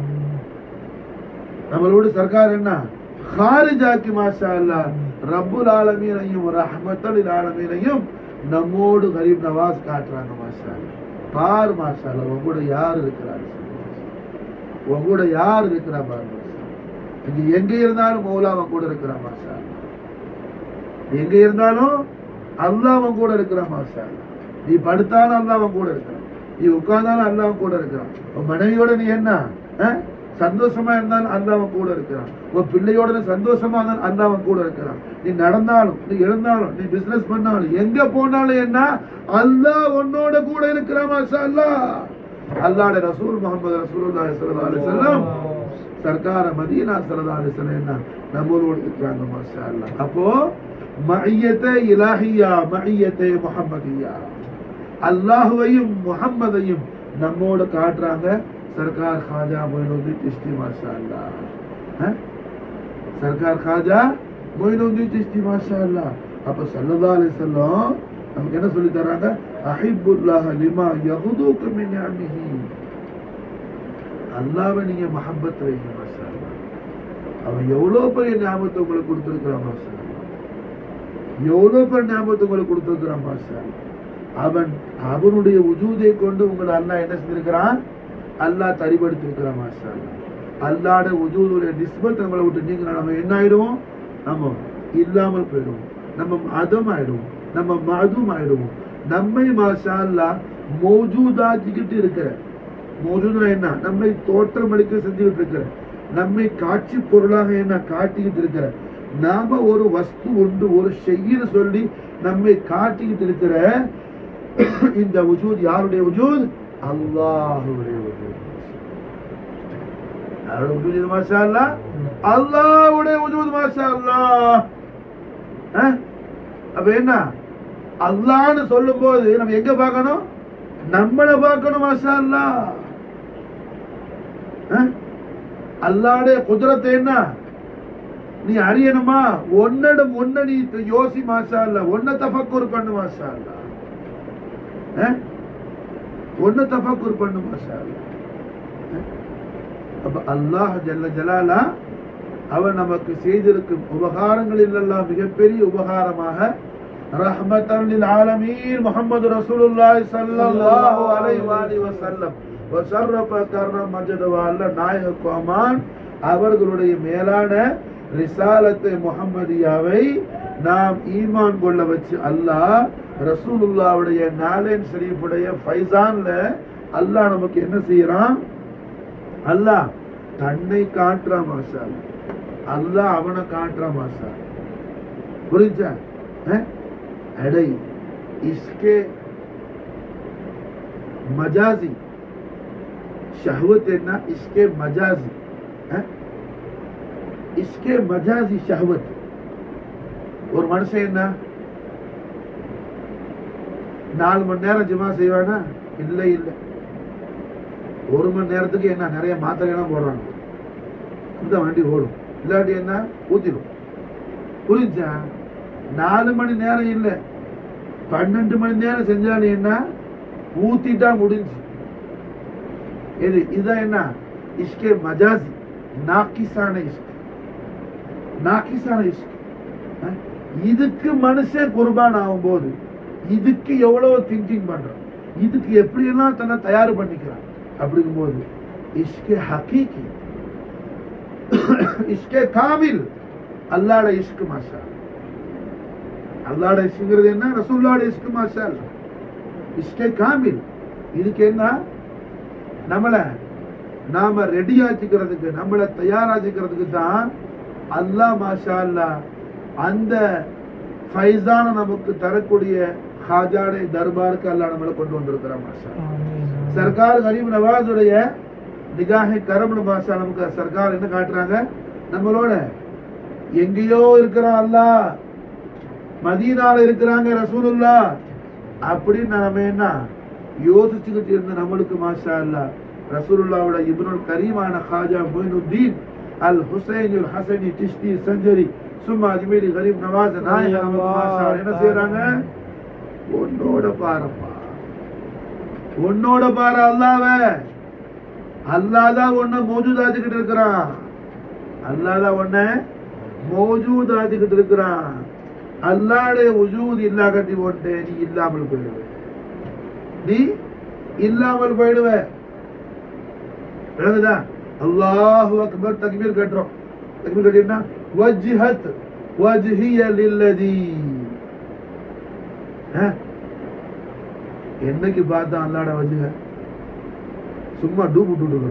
நம்மளோட சர்க்கார் என்ன ஹாரிஜாக்கி மாஷா அல்லாஹ் ரப்புல் ஆலமீனையும் ரஹ்மத்துல் ஆலமீனையும் நம்மோடு கரீப் நவாஸ் காட்டுறாங்க மாஷா அல்லாஹ். பார் மாஷா அல்லாஹ் உங்க கூட யார் இருக்கிறார், உங்க கூட யார் இருக்கிறா பாரு மாஷா அல்லாஹ். இங்க எங்க இருந்தாலும் மௌலா அவன் கூட இருக்கிறான் மாஷா அல்லாஹ். எங்க இருந்தாலும் அல்லாஹ் அவன் கூட இருக்கிறான் மாஷா அல்லாஹ். நீ படுத்தாலும் அல்லாஹ் அவன் கூட இருக்கிறான், நீ உட்கார்ந்தாலும் அல்லாஹ் அவன் கூட இருக்கிறான். உன் மனைவியோட நீ என்ன சந்தோஷமா இருந்தாலும் அல்லாஹ் அவன் கூட இருக்கிறான், உன் பிள்ளையோட நீ சந்தோஷமா இருந்தாலும் அல்லாஹ் அவன் கூட இருக்கிறான். நீ நடந்தாலும் நீ எழுந்தாலும் நீ பிசினஸ் பண்ணாலும் எங்க போனாலும் என்ன அல்லாஹ் உன்னோட கூட இருக்கிறான் மாஷா அல்லாஹ். அல்லாஹ்வுடைய ரசூல் முஹம்மது ரசூலுல்லாஹி ஸல்லல்லாஹு அலைஹி வஸல்லம் சர்க்கார மதீனா ஸல்லல்லாஹு அலைஹி வஸல்லம் என்ன நம்மளோட இருக்கிறாங்க மாஷா அல்லாஹ். அப்போ மஇயத்தே இலாஹியா மஇயத்தே முஹம்மதியா அல்லாஹ்வையும் முஹம்மதையும் நம்மோட காட்டுறாங்க சர்க்கார் खाजा மொய்னுத்தீன் சிஷ்தி மாஷா அல்லாஹ். சர்க்கார் खाजा மொய்னுத்தீன் சிஷ்தி மாஷா அல்லாஹ். அப்ப ஸல்லல்லாஹு அலைஹி வஸல்லம் நமக்கு என்ன சொல்லி தராங்க, அஹிப்புல்லாஹ லிமா யஹுதுக மின் நிஅமிஹி, அல்லாஹ்வை நீங்க மஹப்பத் வைங்க மாஷா அல்லாஹ். அவன் எவ்வளவு பெரிய நியாமத்தை உங்களுக்கு கொடுத்திருக்கிறான் மாஷா அல்லாஹ், எவ்வளவு பெரிய நியாமத்தை உங்களுக்கு கொடுத்திருக்கிறான் மாஷா அல்லாஹ். அவன் அவனுடைய உஜூதை கொண்டு உங்களை அல்லாஹ் என்ன செஞ்சிருக்கிறான், அல்லாஹ் தரிபடுத்திருக்கிறான் மாஷா அல்லாஹ். அல்லாஹ்வுடைய உஜூதுடைய நிஸ்பத் நம்மளை விட்டு நீங்க நம்ம என்ன ஆயிடுவோம், நம்ம இல்லாமல் போயிடுவோம், நம்ம அதம் ஆயிடுவோம், நம்ம மதும் ஆயிடுவோம். நம்மை மாஷா அல்லாஹ் மௌஜூதாக்கிட்டு இருக்கிற, மௌஜூதுனா என்ன, நம்மை தோற்றம் அளிக்க செஞ்சுக்கிட்டு இருக்கிற, நம்மை காட்சி பொருளாக என்ன காட்டிக்கிட்டு இருக்கிற, நாம ஒரு வஸ்து ஒன்று ஒரு செய்யன்னு சொல்லி நம்மை காட்டிக்கிட்டு இருக்கிற இந்த வஜூத் யாருடைய வஜூத், அல்லாஹ்வுடைய வஜூத். யாருடைய வஜூத் மாஷா அல்லாஹ், அல்லாஹ்வுடைய வஜூத் மாஷா அல்லாஹ். அப்ப என்ன அல்லாஹ்னு சொல்லும்போது நம்ம எங்க பார்க்கணும், நம்மள பார்க்கணும் மாஷா அல்லாஹ். அல்லாஹ்வுடைய குத்ரத் என்ன நீ அறியணுமா, ஒன்னடம் ஒன்ன நீ யோசி மாஷா அல்லாஹ், ஒன்ன தஃபக்குர் பண்ணு மாஷா அல்லாஹ், ஒன்ன தஃபக்குர் பண்ணு மாஷா அல்லாஹ். அப்ப அல்லாஹ் ஜல்ல ஜலாலா அவன் நமக்கு செய்திருக்கும் உபகாரங்களில் எல்லாம் மிகப்பெரிய உபகாரமாக ரஹ்மத்தன் லில் ஆலமீன் முஹம்மது ரசூலுல்லாஹி ஸல்லல்லாஹு அலைஹி வஸல்லம் வஸர்ரஃப கர்ரம் மஜத வஅல்ல நாயக குமான் அவர்களுடைய மேலான ரிசாலத்தை முஹம்மதியாவை நாம் ஈமான் கொள்ள வச்சு அல்லாஹ் ரசூலுல்லாஹ்வுடைய நாலேன் ஷரீஃபுடைய ஃபைசான்ல அல்லாஹ் நமக்கு என்ன செய்யறான், அல்லாஹ் தன்னை காட்டுறான் மாஷா அல்லாஹ், அல்லாஹ் அவனை காட்டுறான் மாஷா அல்லாஹ். புரிஞ்சா? अड़े इसके मजाजी शहवत है ना, इसके मजाजी है, इसके मजाजी शहवत और मनुष्य என்ன நாலு மணி நேரம் ஜுமா செய்வானா, இல்ல இல்ல ஒரு மணி நேரத்துக்கு என்ன நிறைய மாத்திரை எல்லாம் போடுறாங்க, இந்த வண்டி ஓடும், இல்லாட்டி என்ன ஊத்திடும். புரிஞ்சா? நாலு மணி நேரம் இல்ல பன்னெண்டு மணி நேரம் செஞ்சாலும் என்ன ஊத்திட்டா முடிஞ்சு. இது இதான் என்ன இஷ்கே மஜாசி நாக்கிசான இஷ்க், நாக்கிசான இஷ்க். இதுக்கு மனுஷன் குர்பான் ஆகும் போது இதுக்கு எவ்வளவு திங்கிங் பண்றான், இதுக்கு எப்படி எல்லாம் தன்னை தயார் பண்ணிக்கிறான். அப்படிங்கும் போது இஷ்கே ஹகீகி இஷ்கே காமில் அல்லாஹ்வுடைய இஷ்க் மாஷா அல்லாஹ். அல்லாஹ்வுடைய இஷ்க்ங்கிறது என்ன, ரசூலுல்லாஹ்வுடைய இஷ்க் மாஷா அல்லாஹ். இஷ்கே காமில். இதுக்கு என்ன நம்மள நாம ரெடி ஆக்கிக்கிறதுக்கு, நம்மள தயாராக்கிக்கிறதுக்கு தான் அல்லாஹ் மாஷா அல்லாஹ் அந்த ஃபைசான நமக்கு தரக்கூடிய ஹாஜாடைய தர்பாருக்கு அல்லாஹ் நம்மள கொண்டு வந்திருக்கிறான் மாஷா அல்லாஹ். சர்க்கார் கரீம் நவாஸுடைய நிகாஹே கரம்னு மாஷா நமக்கு சர்க்கார் என்ன காட்டுறாங்க, நம்மளோட எங்கேயோ இருக்கிறான் அல்லாஹ், மதீனால இருக்கிறாங்க ரசூலுல்லாஹ் அப்படின்னு நம்ம என்ன யோசிச்சுக்கிட்டு இருந்த நம்மளுக்கு மாஷா அல்லாஹ் ரசூலுல்லாஹ்வோட இப்னுல் கரீமான ஹாஜா மொய்னுத்தீன் அல் ஹுசைனுல் ஹசனி டிஷ்தி சஞ்சரி சும்மா அஜ்மீரி கரீப் நவாஸ் நாயகம் என்ன செய்யறாங்க? உன்னோட பாருப்பா, உன்னோட பாரு அல்லாஹ்வ. அல்லாஹ் தான் உன்னை மௌஜூதாக்கிட்டு இருக்கிறான். அல்லாஹ் தான் உன்னை மௌஜூதாக்கிட்டு இருக்கிறான். அல்லாஹ்வுடைய வஜூத் இல்லாகட்டி போட்டு நீ இல்லாமல் போயிடுவ, நீ இல்லாமல் போயிடுவ. விளங்குதா? அல்லாஹு அக்பர் தக்பீர் கட்டுறோம். தக்பீர் கட்டினா வஜ்ஹத் வஜ்ஹிய லில்லதி. என்னைக்கு பார்த்தா அல்லாஹ்ட வஜ்ஹ சும்மா டூபு டூடு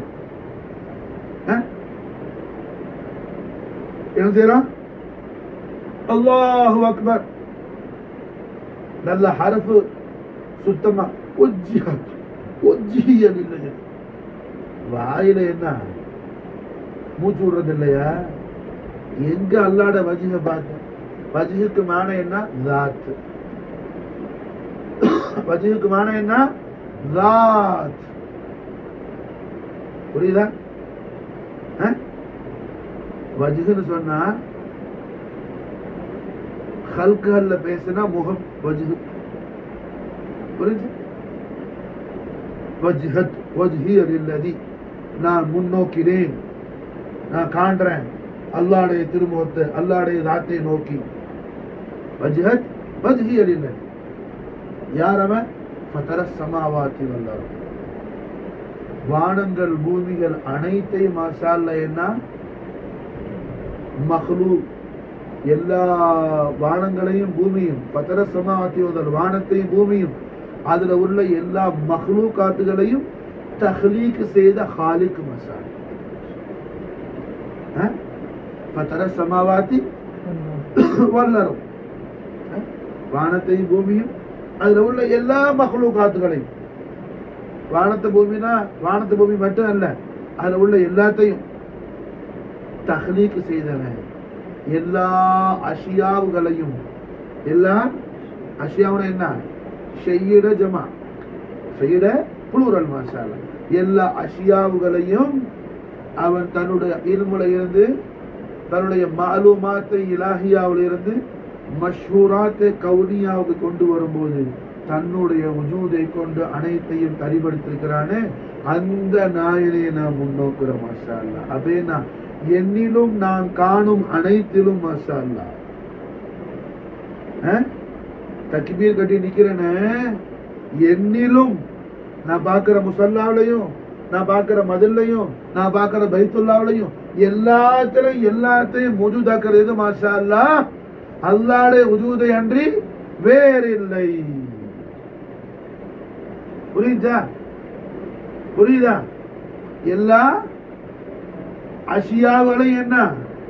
என்ன செய்யறோம்? அல்லாஹு அக்பர் நல்ல ஹர்ஃப் சுத்தமா வஜ்ஹத் வஜ்ஹிய லில்லதி. வாயில என்ன மூச்சு விடுறது இல்லையா? எங்க அல்லாஹ்ட வஜ்ஹ பார்த்த? வஜ்ஹுக்கு மானா என்ன? ذات. வஜ்ஹுக்கு மானா என்ன? ذات. புரியுதா? வஜ்ஹுன்னு சொன்னா ஹல்கல்ல பேசினா முகம் வஜ்ஹு. புரியுது? வஜ்ஹத் வஜ்ஹிய லில்லதி. நான் முன்னோக்கிறேன், நான் காண்றேன் அல்லாஹ்வுடைய திருமுகத்தை, அல்லாஹ்வுடைய ذاتை நோக்கி. வஜ்ஹத் வஜ்ஹிய லில்லதி. யார் அவன்? ஃபதர ஸமாவாத்தி வல் அர்த். வானங்கள் பூமிகள் அனைத்தையும் மாஷா அல்லாஹ் என்ன மக்லூக், எல்லா வானங்களையும் பூமியும், ஃபதர ஸமாவாத்தி வல் வானத்தையும் பூமியும் அதுல உள்ள எல்லா மக்லூகாத்துகளையும் தஹ்லீக் செய்த ஹாலிக் மாஷா அல்லாஹ். ஃபதர ஸமாவாத்தி வல் அர்த். வானத்தையும் பூமியும் அதுல உள்ள எல்லா மக்லூகாத்துகளையும், வானத்தை பூமினா வானத்தை பூமி மட்டும் அல்ல, அதுல உள்ள எல்லாத்தையும் தஹ்லீக் செய்தவன். எல்லா அஷியாவுகளையும், எல்லா அஷியாவுன என்ன? ஷையிட ஜமா, ஷையிட புளூரல் மாஷா அல்லாஹ். எல்லா அஷியாவுகளையும் அவன் தன்னுடைய இல்முல இருந்து, தன்னுடைய மாலூமாத்தை இலாஹியாவில் இருந்து மஷ்ஹூராத்தை கவுனியாவுக்கு கொண்டு வரும்போது தன்னுடைய வஜூதை கொண்டு அனைத்தையும் தரிபடுத்திருக்கிறானே, அந்த நாயனை நான் முன்னோக்குறேன் மாஷா அல்லாஹ். அப்படின்னா என்னிலும் நான் காணும் அனைத்திலும் மாஷா அல்லாஹ். தக்பீர் கட்டி நிக்கிறேன்னு என்னிலும், நான் பார்க்கிற முசல்லாவிலையும், நான் பார்க்கிற மதில்லையும், நான் பார்க்கிற பைத்துல்லாவிலையும் எல்லாத்திலையும் எல்லாத்தையும் மௌஜூதாக்குறது மாஷா அல்லாஹ் அல்லாஹ்வுடைய வஜூதை அன்றி வேறில்லை. புரியுதா? புரியுதா? எல்லா அஷியாவுகளையும் என்ன?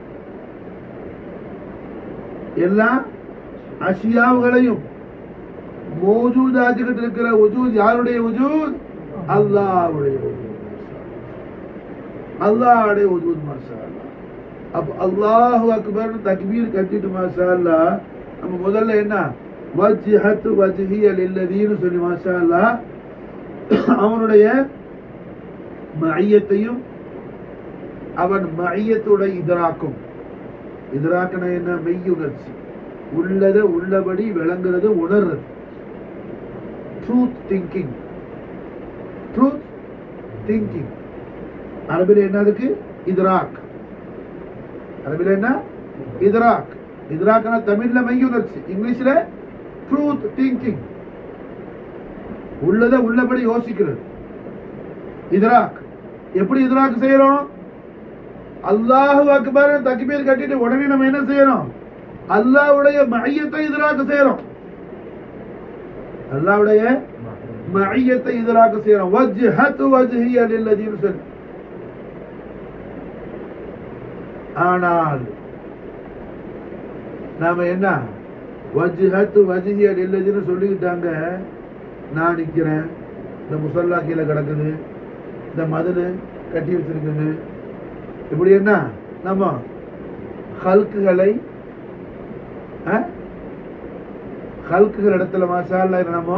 எல்லா அஷியாவுகளையும் மௌஜூதாக்கிட்டு இருக்கிற வஜூத் யாருடைய வஜூத்? அல்லாஹ்வுடைய வஜூத். அல்லாஹ்வுடைய வஜூத் மாஷா அல்லாஹ். அப்ப அல்லாஹு அக்பர் தக்பீர் கட்டிட்டு மாஷா அல்லாஹ் நம்ம முதல்ல என்ன? வஜ்ஹத் வஜ்ஹிய லில்லதீன்னு சொல்லி மாஷா அல்லாஹ் அவனுடைய மஅய்யத்தையும் அவன் மஅய்யத்துடைய இதராக்கும். இதராக்கன என்ன? மெய்யுணர்ச்சி, உள்ளத உள்ளபடி விளங்குறது, உணர்றது. Truth thinking, truth thinking. அரபில என்ன அதுக்கு? இதராக். அரபில என்ன? இதராக். இதராக்னா தமிழ்ல மெய்யுணர்ச்சி, இங்கிலீஷ்ல ட்ரூத் திங்கிங். உள்ளத உள்ளபடி யோசிக்கிறது இதராக். எப்படி இதராக் செய்யறோம்? அல்லாஹு அக்பர் தக்பீர் கட்டிட்டு உடனே நம்ம என்ன செய்யறோம்? அல்லாஹ்வுடைய மஅய்யத்தை இதராக் செய்யறோம். அல்லாஹ்வுடைய மஅய்யத்தை இதராக் செய்யறோம். வஜ்ஹத் வஜ்ஹிய லில்லதீன் சொல்லி. ஆனால் நாம என்ன? வஜ்ஹத் வஜ்ஹிய லில்லதீன் சொல்லிட்டாங்க. நான் நிக்கிறேன், இந்த முசல்லா கீழே கிடக்குது, இந்த மதுனு கட்டி வச்சிருக்குது. இப்படி என்ன? நம்ம ஹல்குகளை ஹல்குகள் இடத்துல மாஷா அல்லாஹ் நம்ம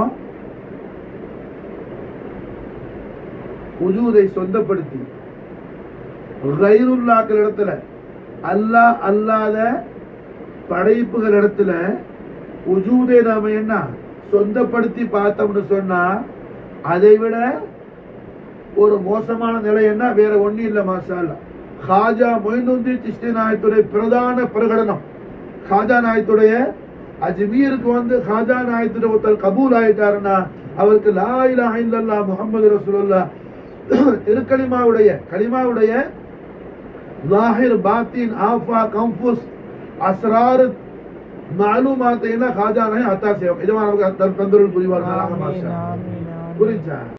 வஜூதை சொந்தப்படுத்தி கைருல்லாக்கள் இடத்துல, அல்லாஹ் அல்லாத படைப்புகள் இடத்துல உஜூதை நாம என்ன சொந்தப்படுத்தி பார்த்தோம்னு சொன்னா அதை விட ஒரு மோசமான நிலை என்ன வேற ஒண்ணு இல்ல. மாஷா அல்லாஹ். காஜா மொய்னுத்தீன் சிஷ்டி நாயத்துடைய பிரதான பிரகடனம், காஜா நாயத்துடைய அஜ்மீருக்கு வந்து காஜா நாயத்துடைய ஒருத்தர் கபூல் ஆயிட்டாருன்னா அவருக்கு லா இலாஹ இல்லல்லாஹ் முஹம்மது ரசூலுல்லாஹ் திருக்கலிமாவுடைய கலிமாவுடைய லாஹிர் பாத்தின் ஆஃபா கம்புஸ் அஸ்ரார் மாலூமாத்தை என்ன காஜா நாய் அத்தா செய்வோம். இது நமக்கு தந்தருள் புரிவார். புரிஞ்சா?